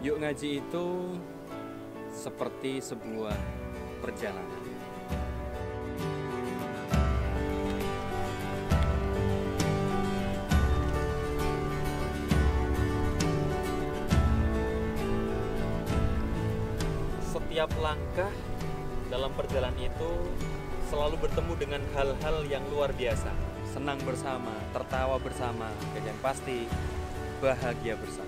Yuk Ngaji itu seperti sebuah perjalanan. Setiap langkah dalam perjalanan itu selalu bertemu dengan hal-hal yang luar biasa. Senang bersama, tertawa bersama, dan yang pasti bahagia bersama.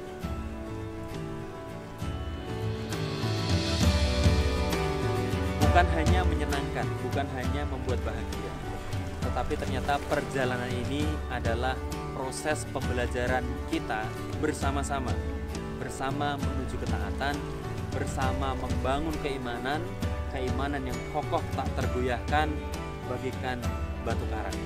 Bukan hanya menyenangkan, bukan hanya membuat bahagia, tetapi ternyata perjalanan ini adalah proses pembelajaran kita bersama-sama, bersama menuju ketaatan, bersama membangun keimanan yang kokoh tak tergoyahkan bagaikan batu karang.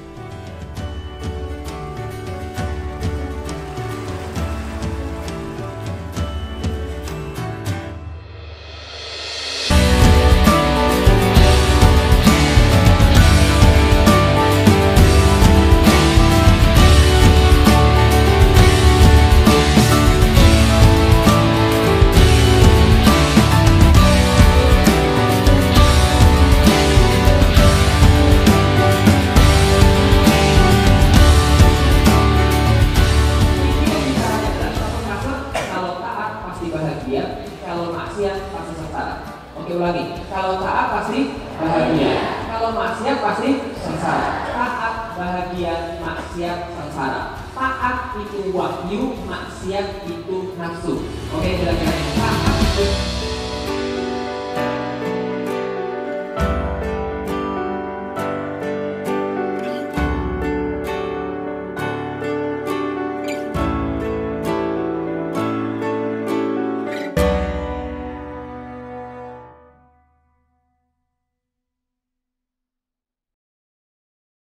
Bahagia, kalau maksiat pasti sengsara. Oke, ulangi. Kalau taat pasti bahagia, kalau maksiat pasti sengsara. Taat, bahagia, maksiat, sengsara. Taat itu wahyu, maksiat itu nafsu. Oke, kira-kira taat itu